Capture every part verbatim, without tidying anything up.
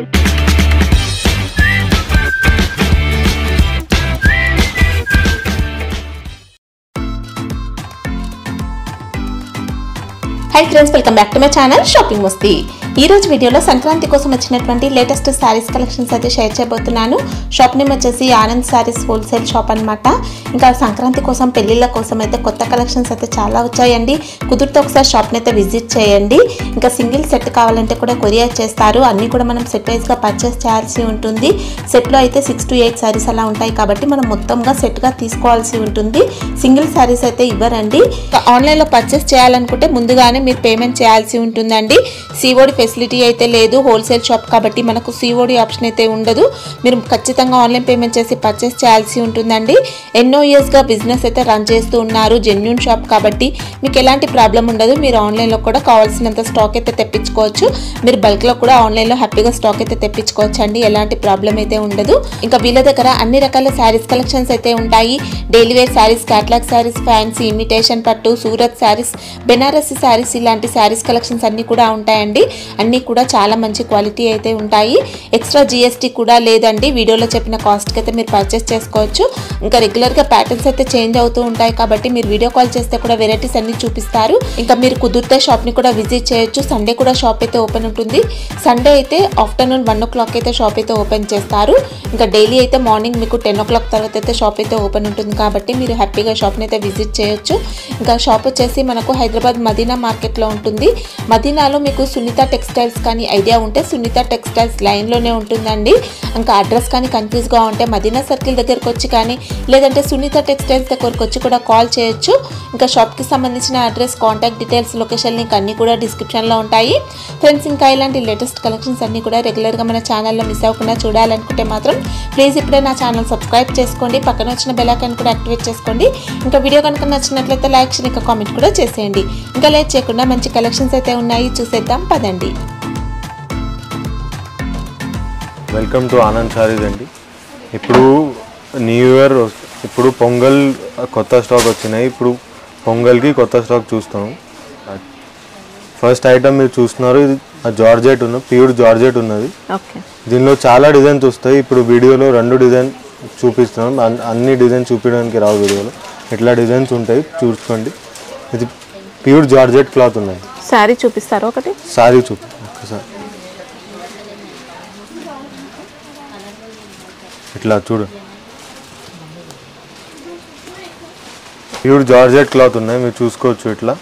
Hi friends, welcome back to my channel shopping Masti. ఈ రోజు వీడియోలో సంక్రాంతి కోసం వచ్చినటువంటి లేటెస్ట్ సారీస్ కలెక్షన్స్ అయితే షేర్ చేయబోతున్నాను। షాప్ నేమ్ వచ్చేసి ఆనంద్ సారీస్ హోల్సేల్ షాప్ అన్నమాట। ఇంకా సంక్రాంతి కోసం పెళ్లిళ్ళ కోసం అయితే కొత్త కలెక్షన్స్ అయితే చాలా వచ్చాయండి। కుదిరితే ఒకసారి షాప్ ని అయితే విజిట్ చేయండి। ఇంకా సింగిల్ సెట్ కావాలంటే కూడా కొరియర్ చేస్తారు। అన్ని కూడా మనం సెట్ వైస్ గా పర్చేస్ చేయాల్సి ఉంటుంది। సెట్ లో అయితే సిక్స్ టు ఎయిట్ సారీస్ అలా ఉంటాయి కాబట్టి మనం మొత్తంగా సెట్ గా తీసుకోవాల్సి ఉంటుంది। సింగిల్ సారీస్ అయితే ఇవ్వరండి। ఆన్లైన్ లో పర్చేస్ చేయాలనుకుంటే ముందుగానే మీరు పేమెంట్ చేయాల్సి ఉంటుందండి। సిఓడి ఫెసిలిటీ అయితే లేదు, హోల్సేల్ షాప్ కాబట్టి మనకు సిఓడి ఆప్షన్ అయితే ఉండదు। మీరు ఖచ్చితంగా ఆన్లైన్ పేమెంట్ చేసి పర్చేస్ చేయాల్సి ఉంటుందండి। ఎన్నో ఇయర్స్ గా బిజినెస్ అయితే రన్ చేస్తూ ఉన్నారు, జెన్యూన్ షాప్ కాబట్టి మీకు ఎలాంటి ప్రాబ్లం ఉండదు। మీరు ఆన్లైన్ లో కూడా కావాల్సినంత స్టాక్ అయితే తెప్పించుకోవచ్చు। మీరు బల్క్ లో కూడా ఆన్లైన్ లో హ్యాపీగా స్టాక్ అయితే తెప్పించుకోవచ్చు అండి, ఎలాంటి ప్రాబ్లం అయితే ఉండదు। ఇంకా వీళ్ళ దగ్గర అన్ని రకాల శారీస్ కలెక్షన్స్ అయితే ఉంటాయి। Daily wear sarees, catalogue sarees, fancy, imitation పట్టు, సూరత్ శారీస్, బెనారసి శారీస్ ఇలాంటి శారీస్ కలెక్షన్స్ అన్ని కూడా ఉంటాయండి। అన్ని కూడా చాలా మంచి క్వాలిటీ అయితే ఉంటాయి। ఎక్స్ట్రా జిఎస్టీ కూడా లేదండి। వీడియోలో చెప్పిన కాస్ట్ కి అయితే మీరు పర్చేస్ చేసుకోవచ్చు। ఇంకా రెగ్యులర్ గా ప్యాటర్న్స్ అయితే చేంజ్ అవుతూ ఉంటాయి కాబట్టి మీరు వీడియో కాల్ చేస్తే కూడా వెరైటీస్ అన్ని చూపిస్తారు। ఇంకా మీరు కుదిరితే షాప్ ని కూడా విజిట్ చేయొచ్చు। సండే కూడా షాప్ అయితే ఓపెన్ ఉంటుంది। సండే అయితే ఆఫ్టర్నూన్ వన్ ఓ క్లాక్ అయితే షాప్ అయితే ఓపెన్ చేస్తారు। ఇంకా డైలీ అయితే మార్నింగ్ మీకు టెన్ ఓ క్లాక్ తర్వాత అయితే షాప్ అయితే ఓపెన్ ఉంటుంది కాబట్టి మీరు హ్యాపీగా షాప్ ని అయితే విజిట్ చేయొచ్చు। ఇంకా షాప్ వచ్చేసి మనకు హైదరాబాద్ మదీనా మార్కెట్ లో ఉంటుంది। మదీనాలో మీకు సునీత టెక్స్టైల్స్ కానీ ఐడియా ఉంటే సునీత టెక్స్టైల్స్ లైన్ లోనే ఉంటుందండి। ఇంకా అడ్రస్ కానీ కన్ఫ్యూజ్ గా ఉంటే మదీనా సర్కిల్ దగ్గరకు వచ్చి కానీ లేదంటే సునీత టెక్స్టైల్స్ దగ్గరకు వచ్చి కూడా కాల్ చేయొచ్చు। ఇంకా షాప్ కి సంబంధించిన address, contact details, location link అన్ని కూడా డిస్క్రిప్షన్ లో ఉంటాయి ఫ్రెండ్స్। ఇంకా ఇలాంటి లేటెస్ట్ కలెక్షన్స్ అన్ని కూడా రెగ్యులర్ గా మన ఛానల్లో మిస్ అవ్వకుండా చూడాలనుకుంటే మాత్రం ప్లీజ్ ఇప్పుడే నా ఛానల్ సబ్స్క్రైబ్ చేసుకోండి, పక్కన వచ్చిన బెల్ ఐకాన్ కూడా యాక్టివేట్ చేసుకోండి। ఇంకా వీడియో కనుక నచ్చినట్లయితే లైక్ చేయండి, ఇంకా కామెంట్ కూడా చేసేయండి। ఇంకా లేట్ చేయకుండా మంచి కలెక్షన్స్ అయితే ఉన్నాయి, చూసేద్దాం పదండి। వెల్కమ్ టు ఆనంద్ సారీస్ అండి। ఇప్పుడు న్యూ ఇయర్, ఇప్పుడు పొంగల్ కొత్త స్టాక్ వచ్చినాయి। ఇప్పుడు పొంగల్కి కొత్త స్టాక్ చూస్తాం। ఫస్ట్ ఐటమ్ మీరు చూస్తున్నారు, ఇది జార్జెట్ ఉన్న ప్యూర్ జార్జెట్ ఉన్నది। దీనిలో చాలా డిజైన్స్ వస్తాయి। ఇప్పుడు వీడియోలో రెండు డిజైన్ చూపిస్తున్నాం, అన్ని డిజైన్ చూపించడానికి రావు వీడియోలో, ఇట్లా డిజైన్స్ ఉంటాయి చూసుకోండి। ఇది ప్యూర్ జార్జెట్ క్లాత్ ఉన్నాయి। సారీ చూపిస్తారు ఒకటి, సారీ చూపి ఒకసారి ఇట్లా చూడు, ప్యూర్ జార్జెట్ క్లాత్ ఉన్నాయి, మీరు చూసుకోవచ్చు। ఇట్లా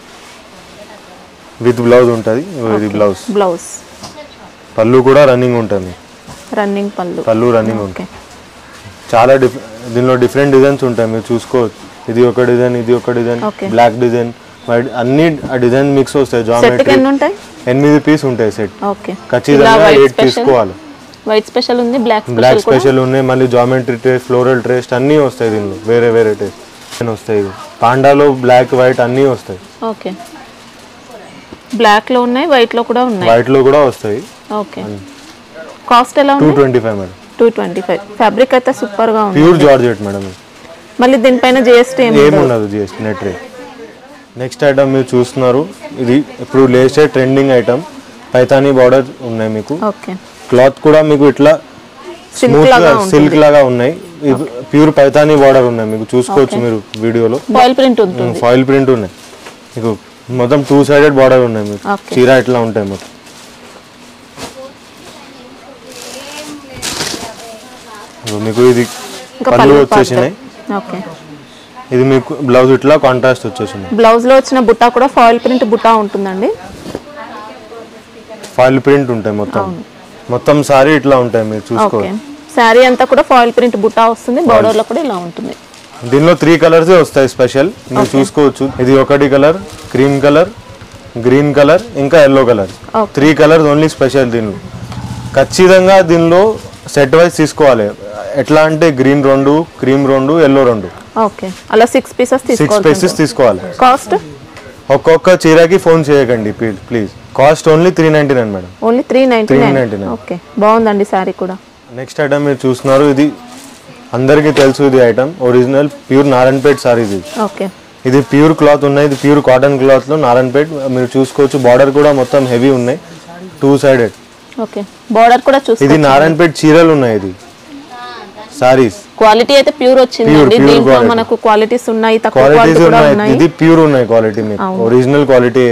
విత్ బ్లౌజ్ ఉంటుంది, ఇది బ్లౌజ్ బ్లౌజ్ పళ్ళు కూడా రన్నింగ్ ఉంటుంది, రన్నింగ్ పళ్ళు పళ్ళు రన్నింగ్ ఉంటుంది। చాలా డిఫ్ దీనిలో డిఫరెంట్ డిజైన్స్ ఉంటాయి, మీరు చూసుకోవచ్చు। ఇది ఒక డిజైన్, ఇది ఒక డిజైన్, బ్లాక్ డిజైన్, వైట్, అన్ని డిజైన్ మిక్స్ వస్తాయి। జామెట్రీ ఎనిమిది పీస్ ఉంటాయి సెట్, ఖచ్చితంగా ఎయిట్ తీసుకోవాలి। వైట్ స్పెషల్ ఉంది, బ్లాక్ బ్లాక్ స్పెషల్ ఉన్నాయి, మళ్ళీ జామెట్రీ టేస్ట్, ఫ్లోరల్ టేస్ట్ అన్నీ వస్తాయి దీనిలో, వేరే వేరే టేస్ట్ వస్తాయి। పాండాలో బ్లాక్ వైట్ అన్నీ వస్తాయి। ఓకే, బ్లాక్ లో ఉన్నాయి, వైట్ లో కూడా ఉన్నాయి, వైట్ లో కూడా వస్తాయి। ఓకే, కాస్ట్ ఎలా ఉంది? Two twenty five madam, two twenty five fabric అయితే సూపర్ గా ఉంది, ప్యూర్ జార్జెట్ మేడం। మళ్ళీ దీనిపైన జిఎస్టీ ఏమి ఉండదు, GST net rate. Next item మీరు చూస్తున్నారు, ఇది ఇప్పుడు latest trending item, Paithani border ఉన్నాయి మీకు। ఓకే, క్లాత్ కూడా మీకు ఇట్లా స్మూత్ గా సిల్క్ లాగా ఉన్నాయి, ప్యూర్ పైతానీ బార్డర్ ఉన్నాయి, మీకు చూసుకోవచ్చు మీరు వీడియోలో। ఫాయిల్ ప్రింట్ ఉంటుంది, ఫాయిల్ ప్రింట్ ఉన్నాయి మీకు, మొత్తం టూ సైడెడ్ బార్డర్ ఉన్నాయి మీకు, చీర ఇట్లా ఉంటాయి మొత్తం। మీకు ఇది పళ్ళు వచ్చేసినాయి, ఇది మీకు బ్లౌజ్ ఇట్లా కాంట్రాస్ట్ వచ్చేసింది। బ్లౌజ్ లో వచ్చిన బుట్టా కూడా ఫాయిల్ ప్రింట్ బుట్టా ఉంటుందండి, ఫాయిల్ ప్రింట్ ఉంటాయి మొత్తం, మొత్తం సారీ ఇట్లా ఉంటాయి, మీరు చూసుకోవచ్చు। సారీ అంతా కూడా ఫాయిల్ ప్రింట్ బుట్టా వస్తుంది, బోర్డర్ లో కూడా ఇలా ఉంటుంది। దీనిలో త్రీ కలర్స్ వస్తాయి స్పెషల్, మీరు చూసుకోవచ్చు। ఇది ఒకటి colour, cream colour, green colour, ఇంకా yellow colour, three colours only special దీనిలో। ఖచ్చితంగా దీనిలో సెట్ వైజ్ తీసుకోవాలి, ఎట్లా అంటే గ్రీన్ రెండు, క్రీమ్ రెండు, ఎల్లో రెండు, ఓకే, అలా సిక్స్ పీసెస్ సిక్స్ పీసెస్ తీసుకోవాలి। కాస్ట్ ఒక్కొక్క చీరకి ఫోన్ చేయకండి please, cost only three ninety nine madam, only three ninety nine okay, బాగుందండి సారీ కూడా। నెక్స్ట్ ఐటమ్ మీరు చూస్తున్నారు, ఇది అందరికీ తెలుసు, ఇది item original pure Narayanpet saris. ఇది ఓకే, ఇది ప్యూర్ క్లాత్ ఉన్నాయి, ఇది ప్యూర్ కాటన్ క్లాత్ లో నారాయణపేట్, మీరు చూసుకోవచ్చు। బార్డర్ కూడా మొత్తం హెవీ ఉన్నాయి, టూ సైడెడ్ ఓకే బోర్డర్ కూడా చూసుకోవచ్చు. ఇది నారాయణపేట చీరలు ఉన్నాయి, ఇది సారీస్. క్వాలిటీ అయితే ప్యూర్ వచ్చిందండి. దీంట్లో మనకు క్వాలిటీస్ ఉన్నాయి, తక్కువ క్వాలిటీ కూడా ఉన్నాయి. ఇది ప్యూర్ ఉన్నాయి క్వాలిటీ, మీకు ఒరిజినల్ క్వాలిటీ.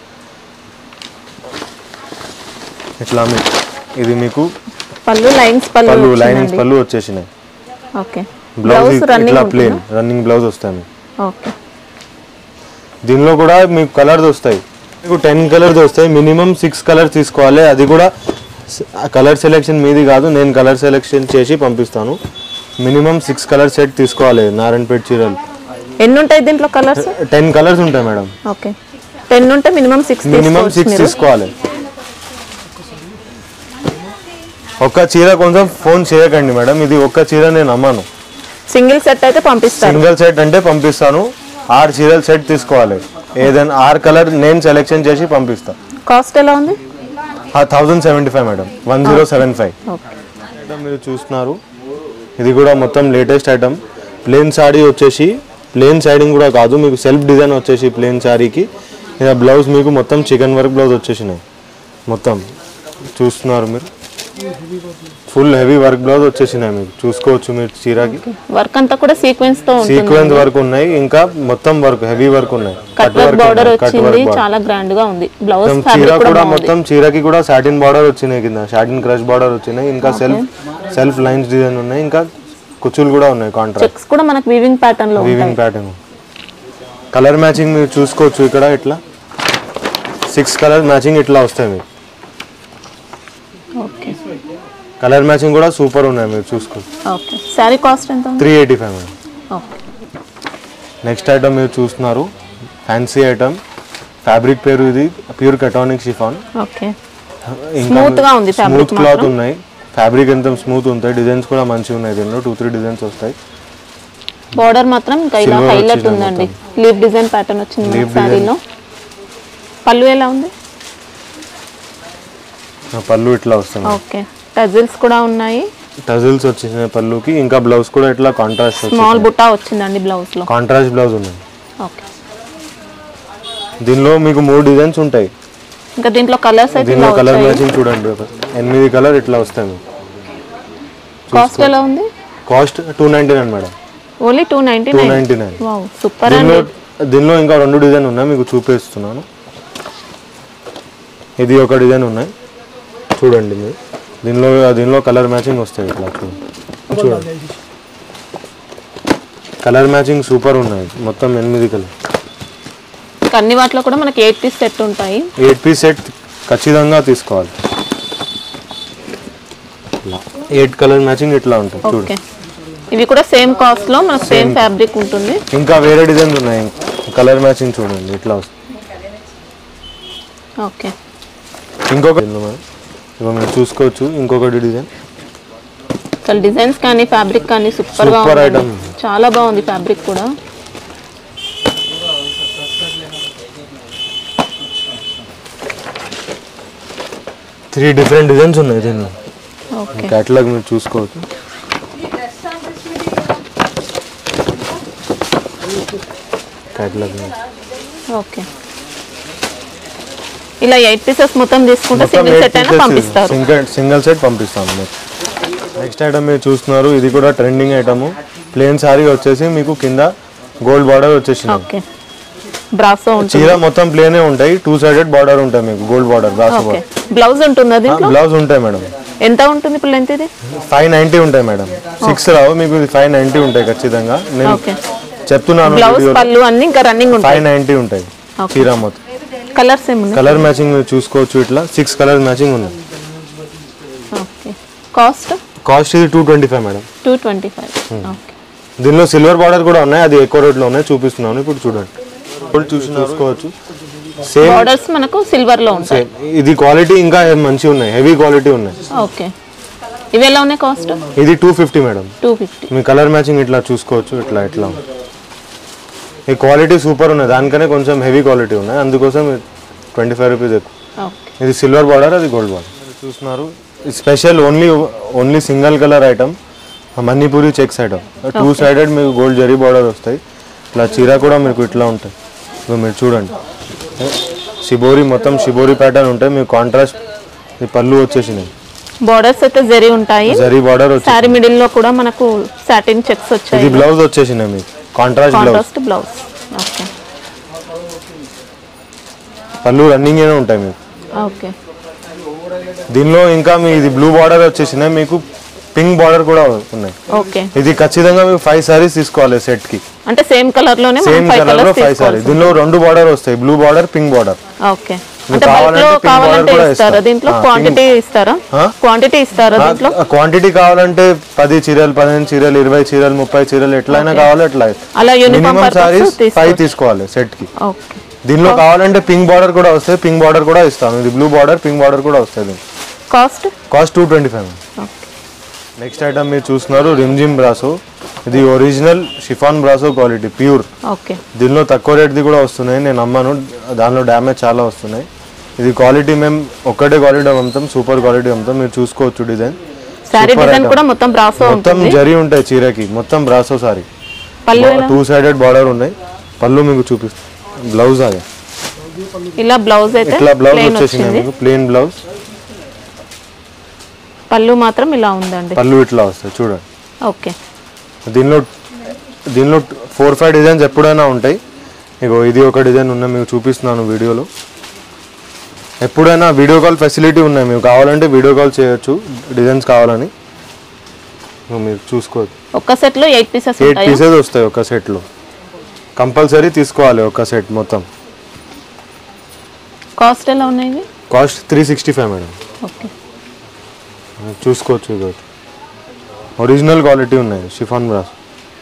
ఇట్లా మీకు ఇది మీకు పళ్ళు లైన్స్ పళ్ళు పళ్ళు లైనింగ్స్ పళ్ళు వచ్చేసినాయి. ఓకే బ్లౌజ్ ఇట్లా ప్లేన్ రన్నింగ్ బ్లౌజ్ వస్తాయి మీకు. ఓకే దీనిలో కూడా మీకు కలర్స్ వస్తాయి, మీకు టెన్ కలర్స్ వస్తాయి. మినిమం సిక్స్ కలర్స్ తీసుకోవాలి. అది కూడా కలర్ సెలెక్షన్ మీది కాదు, నేను కలర్ సెలెక్షన్ చేసి పంపిస్తాను. మినిమం సిక్స్ కలర్ సెట్ తీసుకోవాలి నారాయణపేట చీరలు. ఎన్ని ఉంటాయి దీంట్లో కలర్స్? టెన్ కలర్స్ ఉంటాయి మేడం. ఓకే టెన్ ఉంటే మినిమం సిక్స్ మినిమం సిక్స్ తీసుకోవాలి. ఒక్క చీర కొంచెం ఫోన్ చేయకండి మేడం, ఇది ఒక్క చీర నేను అమ్మాను. సింగిల్ సెట్ అయితే పంపిస్తాను. సింగిల్ సెట్ అంటే పంపిస్తాను. ఆరు చీరల సెట్ తీసుకోవాలి. ఏదైనా ఆరు కలర్ నేను సెలెక్షన్ చేసి పంపిస్తాను. కాస్ట్ ఎలా ఉంది? Thousand seventy five madam, one zero seven five. Item మీరు చూస్తున్నారు, ఇది కూడా మొత్తం లేటెస్ట్ ఐటమ్. ప్లేన్ శారీ వచ్చేసి ప్లేన్ సైడింగ్ కూడా కాదు, మీకు సెల్ఫ్ డిజైన్ వచ్చేసి ప్లేన్ శారీకి. ఇలా బ్లౌజ్ మీకు మొత్తం చికెన్ వర్క్ బ్లౌజ్ వచ్చేసినాయి. మొత్తం చూస్తున్నారు మీరు, ఫుల్ హెవీ వర్క్ బ్లౌజ్ వచ్చేసినాయి. మీకు చూసుకోవచ్చు మీరు చీరకి వర్క్ అంతా కూడా సీక్వెన్స్ తో ఉంటుంది. సీక్వెన్స్ వర్క్ ఉన్నాయి, ఇంకా మొత్తం వర్క్ హెవీ వర్క్ ఉన్నాయి. కట్ వర్క్ బోర్డర్ వచ్చింది, చాలా గ్రాండ్ గా ఉంది. బ్లౌజ్ చీర కూడా మొత్తం చీరకి కూడా సాటిన్ బార్డర్ వచ్చినాయి, కింద సాటిన్ క్రష్ బార్డర్ వచ్చినాయి. ఇంకా సెల్ఫ్ సెల్ఫ్ లైన్స్ డిజైన్ ఉన్నాయి, ఇంకా కుచ్చులు కూడా ఉన్నాయి. కాంట్రాస్ట్ చెక్స్ కూడా మనకు వీవింగ్ ప్యాటర్న్ లో ఉంటాయి. వీవింగ్ ప్యాటర్న్ కలర్ మ్యాచింగ్ మీరు చూసుకోవచ్చు. ఇక్కడ ఇట్లా సిక్స్ కలర్ మ్యాచింగ్ ఇట్లా వస్తాయి మీకు. ఓకే కలర్ మ్యాచింగ్ కూడా సూపర్ ఉన్నాయి, మీరు చూసుకోవచ్చు. ఓకే సారీ కాస్ట్ ఎంత ఉంది? Three eighty five madam. Okay next item మీరు చూస్తున్నారు, ఫ్యాన్సీ ఐటమ్. ఫ్యాబ్రిక్ పేరు ఇది ప్యూర్ కటానిక్ షిఫాన్. ఓకే స్మూత్ గా ఉంది, స్మూత్ క్లాత్ ఉన్నాయి. ఫ్యాబ్రిక్ ఎంత స్మూత్ ఉంటాయి. డిజైన్స్ కూడా మంచిగా ఉన్నాయి. దీనిలో టూ త్రీ డిజైన్స్ వస్తాయి. బోర్డర్ మాత్రం ఇంకా ఇలా హైలైట్ ఉందండి. లీఫ్ డిజైన్ ప్యాటర్న్ వచ్చింది సారీలో. పళ్ళు ఎలా ఉంది? పళ్ళు ఇట్లా వస్తుంది. ఓకే టజిల్స్ కూడా ఉన్నాయి. టజిల్స్ వచ్చినాయి పళ్ళుకి. ఇంకా బ్లౌజ్ కూడా ఇట్లా కాంట్రాస్ట్ స్మాల్ బుట్టా వచ్చిందండి బ్లౌజ్ లో. కాంట్రాస్ట్ బ్లౌజ్ ఉన్నాయి. ఓకే దీనిలో మీకు మూడు డిజైన్స్ ఉంటాయి. ఇంకా దీంట్లో కలర్స్ అయితే దీనిలో కలర్ మ్యాచింగ్ చూడండి, ఎనిమిది కలర్ ఇట్లా వస్తాయి మీకు. కాస్ట్ ఎలా ఉంది? Cost two ninety nine madam. Only two ninety two ninety nine. Wow super అండి. దీనిలో ఇంకా రెండు డిజైన్ ఉన్నాయి, మీకు చూపిస్తున్నాను. ఇది ఒక డిజైన్ ఉన్నాయి చూడండి మీరు. దీనిలో దీనిలో కలర్ మ్యాచింగ్ వస్తాయి ఇట్లా చూడండి. చూడండి కలర్ మ్యాచింగ్ సూపర్ ఉన్నాయి. మొత్తం ఎనిమిది కలర్. అన్ని వాటిలో కూడా మనకి ఎయిట్ పీస్ సెట్ ఉంటాయి. ఎయిట్ పీస్ సెట్ ఖచ్చితంగా తీసుకోవాలి. ఎయిట్ కలర్ మ్యాచింగ్ ఇట్లా ఉంటుంది చూడండి. ఇవి కూడా సేమ్ కాస్ట్ లో మనకు సేమ్ ఫ్యాబ్రిక్ ఉంటుంది. ఇంకా వేరే డిజైన్స్ ఉన్నాయి. కలర్ మ్యాచింగ్ చూడండి ఇట్లా వస్తుంది. ఓకే ఇంకొక ఇవ్వ మీరు చూసుకోవచ్చు. ఇంకొకటి డిజైన్. అసలు డిజైన్స్ కానీ ఫ్యాబ్రిక్ కానీ సూపర్ గా ఉంది. చాలా బాగుంది ఫ్యాబ్రిక్ కూడా. త్రీ డిఫరెంట్ డిజైన్స్ ఉన్నాయి దీనిలో. ఓకే క్యాటలాగ్ మీరు చూసుకోవచ్చు. క్యాటలాగ్ ఓకే ఇలా ఎయిట్ పీసెస్ మొత్తం తీసుకుంటే సింగిల్ సెట్ అయినా పంపిస్తారు. సింగిల్ సింగిల్ సెట్ పంపిస్తాను మీకు. నెక్స్ట్ ఐటమ్ మీరు చూస్తున్నారు, ఇది కూడా ట్రెండింగ్ ఐటమ్. ప్లేన్ సారీ వచ్చేసి మీకు కింద గోల్డ్ బార్డర్ వచ్చేసింది. ఓకే బ్రాసో ఉంటుంది. చీర మొత్తం ప్లేనే ఉంటాయి, టూ సైడెడ్ బార్డర్ ఉంటాయి మీకు. Gold border brasso border. Blouse ఉంటుంది దీంట్లో? బ్లౌజ్ ఉంటాయి మేడం. ఎంత ఉంటుంది ఇప్పుడు లెంత్ ఇది? ఫైవ్ నైన్టీ ఉంటాయి మేడం. సిక్స్ రావు మీకు, ఇది ఫైవ్ నైన్టీ ఉంటాయి ఖచ్చితంగా. నేను చెప్తున్నాను. బ్లౌజ్ పళ్ళు అన్ని ఇంకా రన్నింగ్ ఉంటాయి. ఫైవ్ నైన్టీ ఉంటాయి చీర మొత్తం. కలర్స్ ఏమున్నాయి? కలర్ మ్యాచింగ్ మీరు చూసుకోవచ్చు. ఇట్లా సిక్స్ కలర్ మ్యాచింగ్ ఉంది. Okay cost? కాస్ట్ ఇది two twenty five madam. Two twenty five. Okay దీనిలో సిల్వర్ బార్డర్ కూడా ఉన్నాయి, అది ఎక్కువ రేట్లో ఉన్నాయి, చూపిస్తున్నాను ఇప్పుడు చూడండి. ఇప్పుడు చూసి చూసుకోవచ్చు. సేమ్ బార్డర్స్ మనకు సిల్వర్ లో ఉంటాయి. ఇది క్వాలిటీ ఇంకా మంచిగా ఉన్నాయి, హెవీ క్వాలిటీ ఉన్నాయి. ఓకే ఇవి ఎలా ఉన్నాయి కాస్ట్? ఇది two fifty madam. Two fifty. మీ కలర్ మ్యాచింగ్ ఇట్లా చూసుకోవచ్చు. ఇట్లా ఇట్లా ఈ క్వాలిటీ సూపర్ ఉన్నాయి, దానికనే కొంచెం హెవీ క్వాలిటీ ఉన్నాయి, అందుకోసం ట్వంటీ ఫైవ్ రూపీస్ ఎక్కువ. ఇది సిల్వర్ బార్డర్, అది గోల్డ్ బార్డర్. చూస్తున్నారు special only only single colour item, Manipuri checks item. Two sided మీకు గోల్డ్ జరీ బార్డర్ వస్తాయి. ఇట్లా చీర కూడా మీకు ఇట్లా ఉంటాయి. మీరు చూడండి, షిబోరి మొత్తం షిబోరి ప్యాటర్న్ ఉంటాయి మీకు. కాంట్రాస్ట్ ఈ పళ్ళు వచ్చేసినాయి. బోర్డర్స్ అయితే జరీ ఉంటాయి. జరీ బార్డర్ వచ్చేసి సారీ మిడిల్ లో కూడా మనకు సాటిన్ చెక్స్ వచ్చాయి. ఇది బ్లౌజ్ వచ్చేసినాయి మీకు contrast blouse. Contrast blouse. Okay. పళ్ళు రన్నింగ్ గానే ఉంటాయి మీకు. ఓకే. దీనిలో ఇంకా మీ ఇది బ్లూ బార్డర్ వచ్చేసినాయి, మీకు పింక్ బార్డర్ కూడా ఉన్నాయి. ఓకే. ఇది ఖచ్చితంగా మీకు ఫైవ్ సారీస్ తీసుకోవాలి సెట్ కి. అంటే సేమ్ కలర్ లోనే సేమ్ కలర్ లో ఫైవ్ సారీ. దీనిలో రెండు బార్డర్ వస్తాయి, blue border pink border. Okay. అంటే బల్క్ లో కావాలంటే ఇస్తారా? దీంట్లో క్వాంటిటీ ఇస్తారా? క్వాంటిటీ ఇస్తారా దీంట్లో? క్వాంటిటీ కావాలంటే పది చీరలు, పదిహేను చీరలు, ఇరవై చీరలు, ముప్పై చీరలు ఎట్లయినా కావాలి అట్లా. అలా యూనిఫామ్ సారీస్ ఫైవ్ తీసుకోవాలి సెట్ కి. ఓకే. దీనిలో కావాలంటే పింక్ బార్డర్ కూడా వస్తాయి, పింక్ బార్డర్ కూడా ఇస్తాను. ఇది బ్లూ బార్డర్ పింక్ బార్డర్ కూడా వస్తుంది. Cost cost two twenty five. Next item మీరు చూస్తున్నారు రిమ్జిమ్ బ్రాసో. ఇది original chiffon brasso quality pure. Okay. దీనిలో తక్కువ రేట్ది కూడా వస్తున్నాయి, నేను అమ్మాను. దానిలో డ్యామేజ్ చాలా వస్తున్నాయి. ఇది క్వాలిటీ మేము ఒక్కటే క్వాలిటీ అమ్ముతాం, సూపర్ క్వాలిటీ అమ్ముతాం. మీరు చూసుకోవచ్చు డిజైన్. సారీ డిజైన్ కూడా మొత్తం బ్రాసో మొత్తం జరీ ఉంటాయి చీరకి, మొత్తం బ్రాసో సారీ. పళ్ళు టూ సైడెడ్ బార్డర్ ఉన్నాయి. పళ్ళు మీకు చూపిస్తాను. బ్లౌజ్ అదే ఇలా బ్లౌజ్ అయితే ఇట్లా బ్లౌజ్ వచ్చేసింది మీకు ప్లెయిన్ బ్లౌజ్. పళ్ళు మాత్రం ఇలా ఉందండి. పళ్ళు ఇట్లా వస్తాయి చూడండి. ఓకే. దీనిలో దీనిలో ఫోర్ ఫైవ్ డిజైన్స్ ఎప్పుడైనా ఉంటాయి. ఇగో ఇది ఒక డిజైన్ ఉన్నాయి, మీకు చూపిస్తున్నాను వీడియోలో. ఎప్పుడైనా వీడియో కాల్ ఫెసిలిటీ ఉన్నాయి, మీకు కావాలంటే వీడియో కాల్ చేయొచ్చు డిజైన్స్ కావాలని. మీరు చూసుకోవచ్చు. ఒక సెట్ లో ఎయిట్ పీసెస్ ఎయిట్ పీసెస్ వస్తాయి ఒక సెట్ లో. కంపల్సరీ తీసుకోవాలి ఒక సెట్ మొత్తం. కాస్ట్ ఎలా ఉన్నాయి? Cost three sixty five madam. Okay. చూసుకోవచ్చు. ఇది ఒరిజినల్ క్వాలిటీ ఉన్నాయి షిఫాన్ బ్రాస్.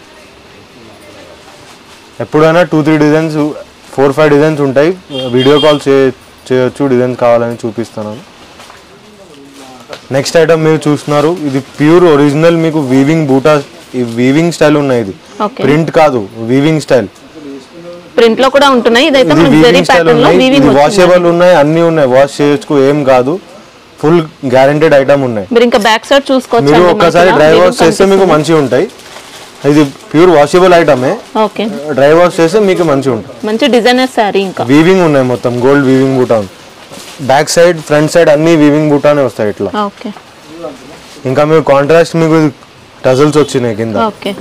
ఎప్పుడైనా two three designs four five designs ఉంటాయి, వీడియో కాల్ చే చేయొచ్చు డిజైన్స్ కావాలని చూపిస్తాను. నెక్స్ట్ ఐటమ్ మీరు చూస్తున్నారు ఇది ప్యూర్ ఒరిజినల్ మీకు వీవింగ్ బూటా. ఈ వీవింగ్ స్టైల్ ఉన్నాయి, ఇది ప్రింట్ కాదు వీవింగ్ స్టైల్. ప్రింట్ లో కూడా ఉంటున్నాయి. ఇదైతే మనకి జరీ ప్యాటర్న్ లో వీవింగ్ వచ్చింది. వాషబుల్ ఉన్నాయి, అన్ని ఉన్నాయి, వాష్ చేయొచ్చు, ఏం కాదు. ఫుల్ గ్యారెంటెడ్ ఐటమ్ ఉన్నాయి. మీరు ఇంకా బ్యాక్ సైడ్ చూసుకోవచ్చు. మీరు ఒక్కసారి డ్రై వాష్ చేస్తే మీకు మంచిగా ఉంటాయి. ఇది ప్యూర్ వాషబుల్ ఐటమే. ఓకే. డ్రై వాష్ చేస్తే మీకు మంచిగా ఉంటుంది. మంచి డిజైనర్ సారీ. ఇంకా వీవింగ్ ఉన్నాయి, మొత్తం గోల్డ్ వీవింగ్ బూటా. బ్యాక్ సైడ్ ఫ్రంట్ సైడ్ అన్ని వీవింగ్ బూటానే వస్తాయి ఇట్లా. ఓకే. ఇంకా మీకు కాంట్రాస్ట్ మీకు టజల్స్ వచ్చినాయి కింద. ఓకే.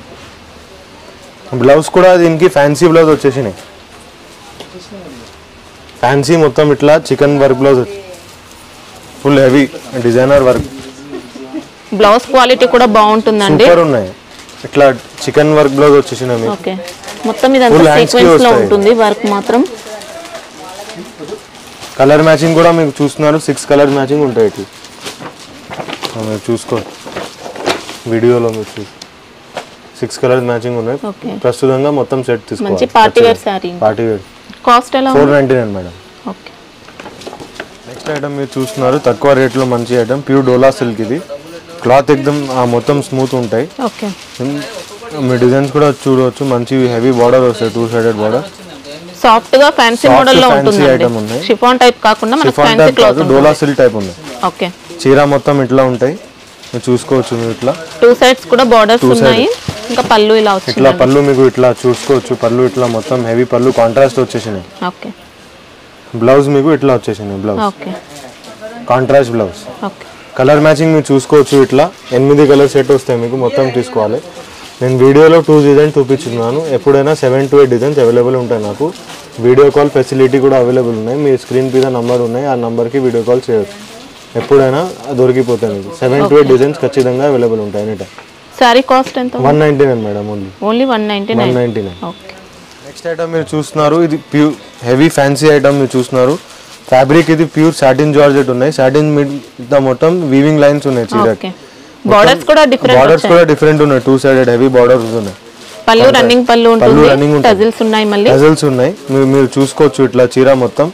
బ్లౌజ్ కూడా దీనికి ఫ్యాన్సీ బ్లౌజ్ వచ్చేసినాయి. ఫ్యాన్సీ మొత్తం ఇట్లా chicken work blouse, full heavy designer work. Blouse quality కూడా బాగుంటుందండి. సూపర్ ఉన్నాయి. ఇట్లా చికెన్ వర్క్ బ్లౌజ్ వచ్చేసినాయి మీకు. ఓకే. మొత్తం ఇదంతా సీక్వెన్స్ లో ఉంటుంది వర్క్ మాత్రం. కలర్ మ్యాచింగ్ కూడా మీకు చూస్తున్నారు, సిక్స్ కలర్ మ్యాచింగ్ ఉంటాయి ఇట్లా. మీరు చూసుకో వీడియోలో మీరు చూసి సిక్స్ కలర్స్ మ్యాచింగ్ ఉన్నాయి. ప్రస్తుతంగా మొత్తం సెట్ తీసుకోవాలి. మంచి party wear sari. Party wear. Cost ఎలా? Four ninety nine madam. Okay. Next item మీరు చూస్తున్నారు తక్కువ రేట్లో మంచి ఐటమ్ ప్యూర్ డోలా సిల్క్. ఇది క్లాత్ ఎక్దమ్ మొత్తం స్మూత్ ఉంటాయి. ఓకే. మీ డిజైన్స్ కూడా చూడవచ్చు, మంచి హెవీ బార్డర్ వస్తాయి, టూ సైడెడ్ బార్డర్. సాఫ్ట్ గా ఫ్యాన్సీ మోడల్ లో ఉంటుంది. షిఫాన్ టైప్ కాకుండా మనకి fancy cloth Dola silk type ఉంది. ఓకే. చీర మొత్తం ఇట్లా ఉంటాయి, మీరు చూసుకోవచ్చు. మీరు ఇట్లా టూ సైడ్స్ కూడా బోర్డర్స్ ఉన్నాయి. ఇంకా పళ్ళు ఇలా వచ్చింది. ఇట్లా పళ్ళు మీకు ఇట్లా చూసుకోవచ్చు. పళ్ళు ఇట్లా మొత్తం హెవీ పళ్ళు కాంట్రాస్ట్ వచ్చేసినాయి. ఓకే. బ్లౌజ్ మీకు ఇట్లా వచ్చేసినాయి. Blouse okay. Contrast blouse. Okay. Colour matching మీరు చూసుకోవచ్చు. ఇట్లా ఎనిమిది కలర్ సెట్ వస్తాయి మీకు, మొత్తం తీసుకోవాలి. నేను వీడియోలో టూ డిజైన్ చూపించున్నాను. ఎప్పుడైనా seven to eight designs available ఉంటాయి నాకు. వీడియో కాల్ ఫెసిలిటీ కూడా అవైలబుల్ ఉన్నాయి. మీ స్క్రీన్ మీద నంబర్ ఉన్నాయి, ఆ నెంబర్కి వీడియో కాల్ చేయొచ్చు. ఎప్పుడైనా దొరికిపోతాయి మీకు. సెవెన్ టు ఎయిట్ డిజైన్స్ ఖచ్చితంగా అవైలబుల్ ఉంటాయి ఎనీ టైం. సారీ కాస్ట్ ఎంత? One ninety nine madam. Only only one ninety nine. One ninety nine. Okay. Next item మీరు చూస్తున్నారు ఇది ప్యూర్ హెవీ ఫ్యాన్సీ ఐటమ్ మీరు చూస్తున్నారు. ఫ్యాబ్రిక్ ఇది ప్యూర్ సాటిన్ జార్జెట్ ఉన్నాయి. సాటిన్ మీద మొత్తం వీవింగ్ లైన్స్ ఉన్నాయి చీరకి. బోర్డర్స్ కూడా డిఫరెంట్ బోర్డర్స్ కూడా డిఫరెంట్ ఉన్నాయి. టూ సైడెడ్ హెవీ బోర్డర్స్ ఉన్నాయి. పళ్ళు రన్నింగ్ పళ్ళు ఉంటుంది. టజిల్స్ ఉన్నాయి. మళ్ళీ టజిల్స్ ఉన్నాయి. మీరు మీరు చూసుకోవచ్చు ఇట్లా చీర మొత్తం.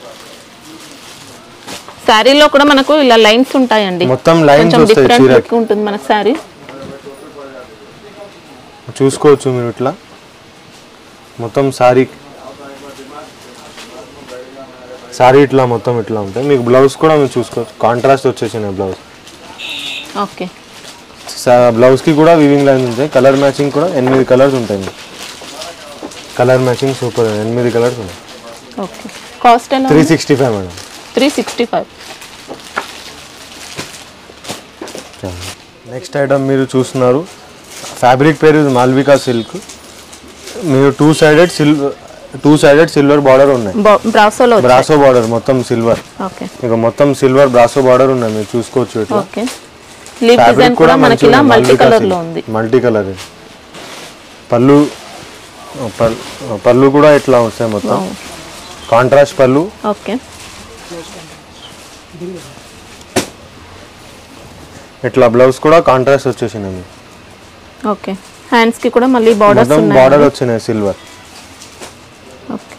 సారీలో కూడా మనకు ఇలా లైన్స్ ఉంటాయండి. మొత్తం లైన్స్ వస్తాయి చీరకి. ఉంటుంది మనకు సారీ. చూసుకోవచ్చు మీరు ఇట్లా మొత్తం సారీ సారీ ఇట్లా మొత్తం ఇట్లా ఉంటాయి. మీకు బ్లౌజ్ కూడా మీరు చూసుకోవచ్చు. కాంట్రాస్ట్ వచ్చేసినాయి బ్లౌజ్. ఓకే. బ్లౌజ్కి కూడా వీవింగ్ లైన్స్ ఉంటాయి. కలర్ మ్యాచింగ్ కూడా ఎనిమిది కలర్స్ ఉంటాయి. కలర్ మ్యాచింగ్ సూపర్, ఎనిమిది కలర్స్ ఉన్నాయి. ఓకే. కాస్ట్ ఎంత? Three sixty five madam. Three sixty five. Next item మీరు చూస్తున్నారు, ఫ్యాబ్రిక్ పేరు మాల్వికా సిల్క్. మీరు two sided silver two sided silver border ఉన్నాయి, బ్రాసోలో బ్రాసో బార్డర్ మొత్తం సిల్వర్. ఓకే, ఇక మొత్తం సిల్వర్ బ్రాసో బార్డర్ ఉన్నాయి, మీరు చూసుకోవచ్చు. ఇట్లా ఓకే, లీఫ్ డిజైన్ కూడా మనకి ఇలా మల్టీ కలర్ లో ఉంది. మల్టీ కలర్ పళ్ళు, పళ్ళు కూడా ఇట్లా వస్తాయి మొత్తం కాంట్రాస్ట్ పళ్ళు. ఓకే, ఇట్లా బ్లౌజ్ కూడా కాంట్రాస్ట్ వచ్చేసింది. ఓకే, హ్యాండ్స్ కి కూడా మళ్ళీ బోర్డర్స్ ఉన్నాయి, బోర్డర్ వచ్చినాయి సిల్వర్. ఓకే,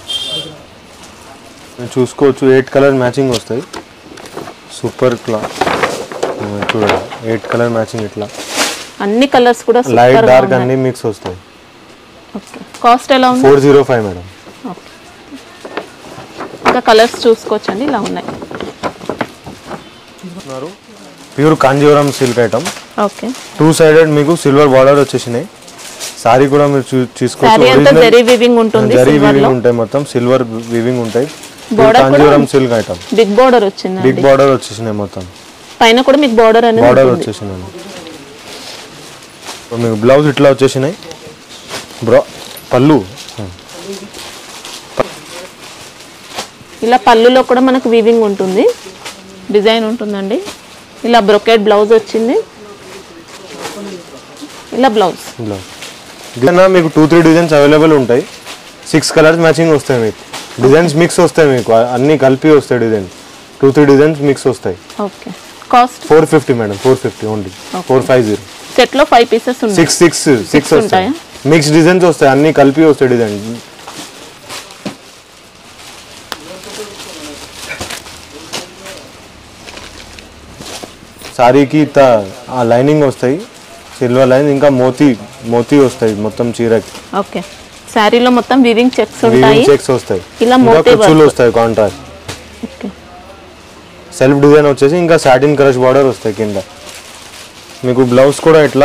చూసుకోవచ్చు ఎయిట్ కలర్ మ్యాచింగ్ వస్తాయి. సూపర్ క్లా చూడండి, ఎయిట్ కలర్ మ్యాచింగ్ ఇట్లా అన్ని కలర్స్ కూడా లైట్ డార్క్ అన్ని మిక్స్ వస్తాయి. ఓకే, కాస్ట్ ఎలా ఉంది? Four zero five madam. Okay, ఇంకా కలర్స్ చూసుకోవచ్చండి, ఇలా ఉన్నాయి. Pure Kanjeevaram silk item. Okay, two sided మీకు సిల్వర్ బార్డర్ వచ్చేసినాయి. సారీ కూడా మీరు చూసుకోవచ్చు, జరీ వీవింగ్ ఉంటుంది, జరీ వీవింగ్ ఉంటాయి, మొత్తం సిల్వర్ వీవింగ్ ఉంటాయి. Kanjeevaram silk item, big border వచ్చింది, బిగ్ బార్డర్ వచ్చేసినాయి మొత్తం. పైన కూడా మీకు బార్డర్ అనేది బార్డర్ వచ్చేసినాయి. మీకు బ్లౌజ్ ఇట్లా వచ్చేసినాయి. బ్రో పళ్ళు ఇలా పళ్ళులో కూడా మనకు వీవింగ్ ఉంటుంది, డిజైన్ ఉంటుందండి. ఇలా బ్రొకెట్ బ్లౌజ్ వచ్చింది, ఇలా బ్లౌజ్ బ్లౌజ్ ఇదన్నా మీకు టూ త్రీ డిజైన్స్ అవైలబుల్ ఉంటాయి. సిక్స్ కలర్స్ మ్యాచింగ్ వస్తాయి, మీకు డిజైన్స్ మిక్స్ వస్తాయి, మీకు అన్ని కలిపి వస్తాయి design. Two three designs mix వస్తాయి. Okay, cost four fifty madam, four fifty only, four five zero. Set లో ఫైవ్ పీసెస్ ఉన్నాయి, సిక్స్ సిక్స్ సిక్స్ వస్తాయి, మిక్స్ డిజైన్స్ వస్తాయి, అన్ని కలిపి వస్తాయి డిజైన్. సారీకి ఆ లైనింగ్ వస్తాయి, సిల్వర్ లైన్, ఇంకా మోతీ మోతీ వస్తాయి మొత్తం చీరకి. ఓకే, సారీలో మొత్తం వీవింగ్ చెక్స్ ఉంటాయి, చెక్స్ వస్తాయి, ఇలా మోతీ కుచ్చులు వస్తాయి కాంట్రాస్ట్. ఓకే, సెల్ఫ్ డిజైన్ వచ్చేసి ఇంకా సాటిన్ క్రష్ బార్డర్ వస్తాయి కింద. మీకు బ్లౌజ్ కూడా ఇట్లా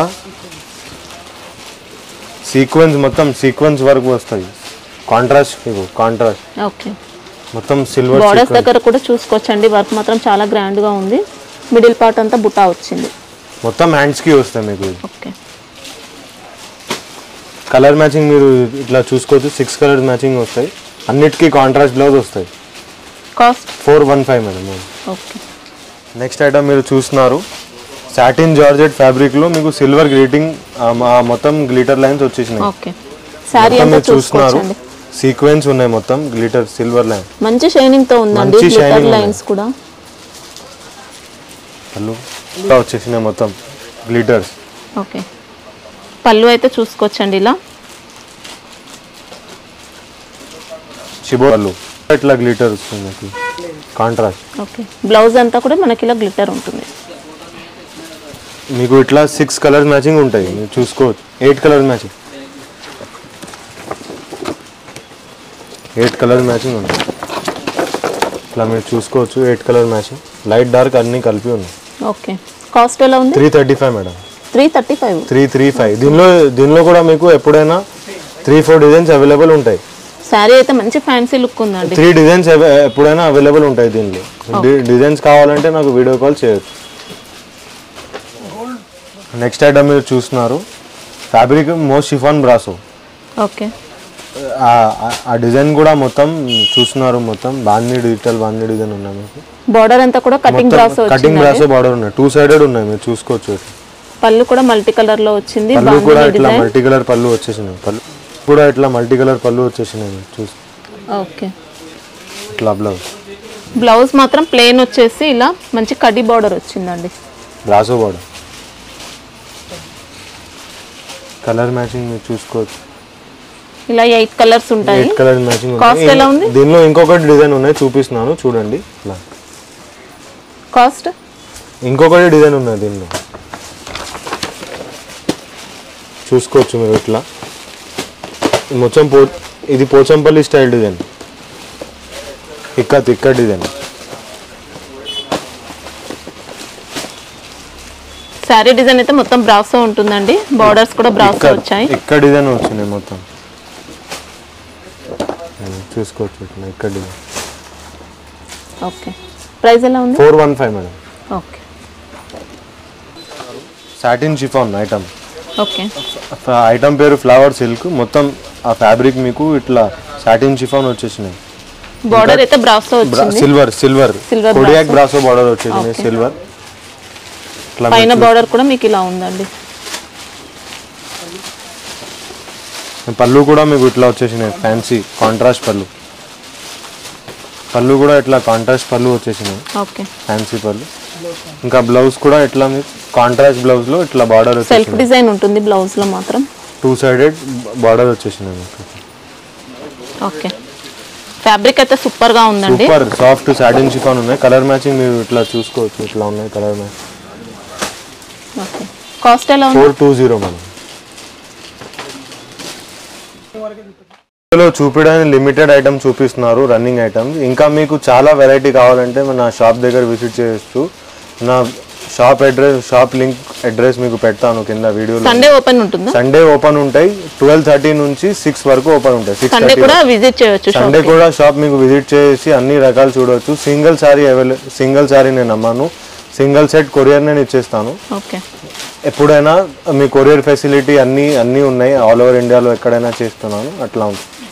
సీక్వెన్స్, మొత్తం సీక్వెన్స్ వర్క్ వస్తాయి, కాంట్రాస్ట్. మీకు కాంట్రాస్ట్ ఓకే, మొత్తం సిల్వర్. బోర్డర్స్ దగ్గర కూడా చూసుకోవచ్చండి, వర్క్ మాత్రం చాలా గ్రాండ్ గా ఉంది. మిడిల్ పార్ట్ అంతా బుటా వచ్చింది, మొత్తం హ్యాండ్స్ కి వస్తాయి మీకు. ఓకే, కలర్ మ్యాచింగ్ మీరు ఇట్లా చూసుకోవచ్చు, సిక్స్ కలర్ మ్యాచింగ్ వస్తాయి, అన్నిటికీ కాంట్రాస్ట్ బ్లౌజ్ వస్తాయి. Cost four one five madam. Okay, next item మీరు చూస్తున్నారు, సాటిన్ జార్జెట్ ఫ్యాబ్రిక్ లో మీకు సిల్వర్ గ్లీటింగ్ మొత్తం గ్లిటర్ లైన్స్ వచ్చేసినాయి. ఓకే, సారీ అంతా చూస్తున్నారు, సీక్వెన్స్ ఉన్నాయి మొత్తం గ్లిటర్ సిల్వర్ లైన్, మంచి షైనింగ్ తో ఉందండి. గ్లిటర్ లైన్స్ కూడా పళ్ళు వచ్చేసినాయి మొత్తం గ్లిటర్స్. ఓకే, పళ్ళు అయితే చూసుకోవచ్చండి, ఇలా షిబో పళ్ళు ఇట్లా గ్లిటర్ వస్తుంది కాంట్రాస్ట్. ఓకే, బ్లౌజ్ అంతా కూడా మనకి ఇలా గ్లిటర్ ఉంటుంది. మీకు ఇట్లా సిక్స్ కలర్స్ మ్యాచింగ్ ఉంటాయి, మీరు చూసుకోవచ్చు. Eight colour matching, eight colour matching ఉంటాయి, ఇట్లా మీరు చూసుకోవచ్చు. Eight colour matching, light dark అన్ని కలిపి ఉన్నాయి. ఓకే, కాస్ట్ ఎలా ఉంది? Three thirty five madam. Three thirty five three three five దీనిలో దీనిలో కూడా మీకు ఎప్పుడైనా త్రీ ఫోర్ డిజైన్స్ అవైలబుల్ ఉంటాయి. సారీ అయితే మంచి ఫ్యాన్సీ లుక్ ఉందండి. త్రీ డిజైన్స్ ఎప్పుడైనా అవైలబుల్ ఉంటాయి దీనిలో. డిజైన్స్ కావాలంటే నాకు వీడియో కాల్ చేయొచ్చు. నెక్స్ట్ ఐటమ్ మీరు చూస్తున్నారు, fabric most chiffon brasso. Okay, ఆ డిజైన్ కూడా మొత్తం చూస్తున్నారు, మొత్తం బాందీ డిజిటల్ బాందీ డిజైన్ ఉన్నాయి మీకు. బార్డర్ అంతా కూడా కటింగ్ బ్రాసో వచ్చింది, కటింగ్ బ్రాసో బార్డర్ ఉన్నాయి, టూ సైడెడ్ ఉన్నాయి, మీరు చూసుకోవచ్చు. పళ్ళు కూడా మల్టీ కలర్ లో వచ్చింది, పళ్ళు కూడా ఇట్లా మల్టీ కలర్ పళ్ళు వచ్చేసినాయి, పళ్ళు కూడా ఇట్లా మల్టీ కలర్ పళ్ళు వచ్చేసినాయి చూసి. ఓకే, ఇట్లా బ్లౌజ్ బ్లౌజ్ మాత్రం ప్లెయిన్ వచ్చేసి ఇలా మంచి కడి బార్డర్ వచ్చిందండి, బ్రాసో బార్డర్. కలర్ మ్యాచింగ్ మీరు చూసుకోవచ్చు, ఇలా ఎయిట్ కలర్స్ ఉంటాయి. Eight colour matching. కాస్ట్ ఎలా ఉంది? దీనిలో ఇంకొకటి డిజైన్ ఉన్నాయి, చూపిస్తున్నాను చూడండి. ఇట్లా కాస్ట్ ఇంకొకటి డిజైన్ ఉన్నాయి దీనిలో, చూసుకోవచ్చు మీరు. ఇట్లా మొత్తం పో ఇది పోచంపల్లి స్టైల్ డిజైన్, ఇక్కత్ ఇక్క డిజైన్. సారీ డిజైన్ అయితే మొత్తం బ్రాసో ఉంటుందండి, బార్డర్స్ కూడా బ్రాసో వచ్చాయి. ఇక్కడ డిజైన్ వచ్చినాయి మొత్తం, చూసుకోవచ్చు. ఇట్లా ఇక్కడ డిజైన్. ఓకే, ప్రైస్ ఎలా ఉంది? Four one five madam. Okay, satin chiffon item. Okay, item పేరు ఫ్లవర్ సిల్క్. మొత్తం ఆ ఫ్యాబ్రిక్ మీకు ఇట్లా సాటిన్ షిఫాన్ వచ్చేసినాయి. బార్డర్ అయితే బ్రాసో వచ్చింది, సిల్వర్ సిల్వర్ సిల్వర్ కొడియాక్ బ్రాసో బార్డర్ వచ్చేసినాయి సిల్వర్. పైన బార్డర్ కూడా మీకు ఇలా ఉందండి. పళ్ళు కూడా మీకు ఇట్లా వచ్చేసినాయి, ఫ్యాన్సీ కాంట్రాస్ట్ పళ్ళు. పళ్ళు కూడా ఇట్లా కాంట్రాస్ట్ పళ్ళు వచ్చేసినాయి, ఓకే ఫ్యాన్సీ పళ్ళు. ఇంకా బ్లౌజ్ కూడా ఇట్లా మీకు కాంట్రాస్ట్ బ్లౌజ్ లో ఇట్లా బార్డర్ సెల్ఫ్ డిజైన్ ఉంటుంది బ్లౌజ్ లో మాత్రం. టూ సైడెడ్ బార్డర్ వచ్చేసినాయి మీకు. ఓకే, ఫ్యాబ్రిక్ అయితే సూపర్ గా ఉందండి. సూపర్ సాఫ్ట్ సాటిన్ షిఫాన్ ఉన్నాయి. కలర్ మ్యాచింగ్ మీరు ఇట్లా చూసుకోవచ్చు, ఇట్లా ఉన్నాయి కలర్ మ్యాచ్. ఓకే, కాస్ట్ ఎలా ఉంది? ఫోర్ టూ జీరో మనం ఇందులో చూపించడానికి లిమిటెడ్ ఐటమ్ చూపిస్తున్నారు, రన్నింగ్ ఐటమ్స్. ఇంకా మీకు చాలా వెరైటీ కావాలంటే నా షాప్ దగ్గర విజిట్ చేయొచ్చు. నా shop address shop link address మీకు పెడతాను కింద వీడియోలో. సండే ఓపెన్ ఉంటుందా? సండే ఓపెన్ ఉంటాయి, ట్వెల్వ్ థర్టీ నుంచి సిక్స్ వరకు ఓపెన్ ఉంటాయి. సిక్స్ సండే కూడా విజిట్ చేయొచ్చు. సండే కూడా షాప్ మీకు విజిట్ చేసి అన్ని రకాలు చూడవచ్చు. Single sari available, single sari నేను అమ్మాను, సింగిల్ సెట్ కొరియర్ నేను ఇచ్చేస్తాను. ఓకే, ఎప్పుడైనా మీ కొరియర్ ఫెసిలిటీ అన్నీ అన్నీ ఉన్నాయి. ఆల్ ఓవర్ ఇండియాలో ఎక్కడైనా చేస్తున్నాను, అట్లా ఉంటుంది.